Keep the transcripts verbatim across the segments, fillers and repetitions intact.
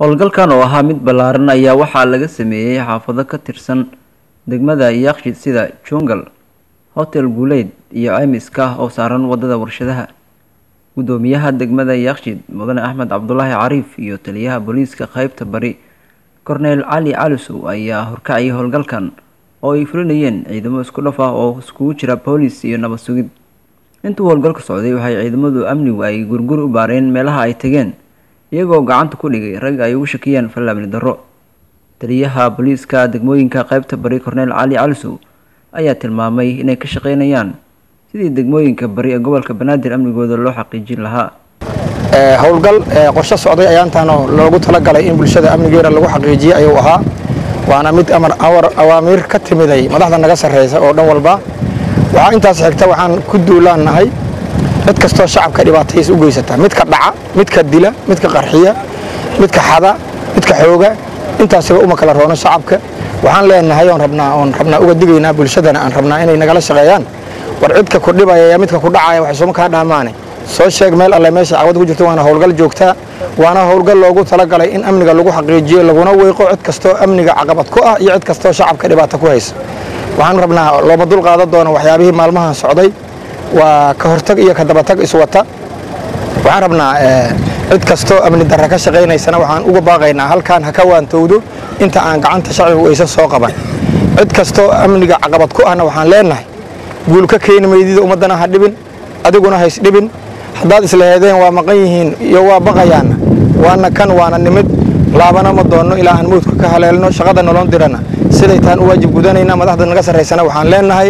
howlgalkan oo ahaa mid ballaaran ayaa waxaa laga sameeyay xaafado ka tirsan degmada Yaaqshiid sida Jungle, Hotel Guuleed iyo Aymiska oo saaran wadada warshadaha. Gudoomiyaha degmada Yaaqshiid Mudane Axmed Cabdullaahi Cariif iyo taliyaha booliiska qaybta bari Cornel Cali Calisow ayaa horkacay howlgalkan oo ay fulinayeen ciidamo isku dhaf ah oo iskugu jira booliis iyo nabad sugid. Intuu howlgalku socday waxay ciidamadu amnigu ay gurgur u baareen meelaha ay tageen iyagoo gacanta ku dhigay rag ay ugu shakiyeen falabni darro. Taliyaha booliiska degmooyinka qaybta bari Cornel Cali Calisow ayaa tilmaamay inay ka shaqeynayaan sidii degmooyinka bari ee gobolka Banaadir amnigooda loo xaqiijin lahaa. ee howlgal qorshe socday ayaantaano loogu talagalay in bulshada amnigeeda lagu xaqiijiyo ayuu ahaa waana mid amar awaamir ka timiday madaxda naga sareysa oo dhan walba. waxa intaas xigta waxaan ku duulaanahay cid kastoo shacabka dhibaatayis u geysata midka dhaca midka dila midka qarxiya midka xada midka xooga intaasba uma kala roono shacabka. waxaan leenahay oo rabnaa oo rabnaa uga digaynaa bulshadana aan rabnaa inay nagala shaqeeyaan war cidka ku dhibaya midka ku dhacaya wax soo ka dhamaanay soo sheeg meel alle meesha cawad ku jirto waana howlgal joogta waana howlgal loogu talagalay in amniga lagu xaqiijiyo laguna weeqo cid kastoo amniga caqabad ku ah iyo cid kastoo shacabka dhibaato ku haysa. waxaan rabnaa looma dul qaadan doono waxyaabihii maalmahan socday waa ka hortag iyo ka daba tag is wata. waxaan rabnaa cid kastoo amni darro ka shaqeynaysana waxaan uga baaqaynaa halkaan ha ka waantowdo inta aan gacanta shacabku aysan soo qaban. cid kastoo amniga caqabad ku ahna waxaan leenahay guul ka keen meydida ummadana ha dhibin adiguna hays dhibin haddaad isla heedeen waa maqan yihiin iyo waa baqayaan waana kan waana nimid laabana ma doono ilaa aan moodka ka haleelno shaqada nolon dirana siday taan u waajib gudanayna madaxda naga sareysana waxaan leenahay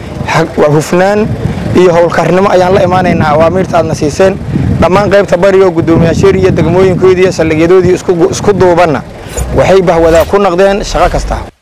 hufnaan iyo howlkarnimo ayaan la imaanaynaa awaamirta aadna siiseen dhammaan qaybta bari oo gudoomiyaasheer iyo degmooyinkoodii iyo saldhigyadoodii isku isku duubanna waxay bahwada ku noqdeen shaqo kasta.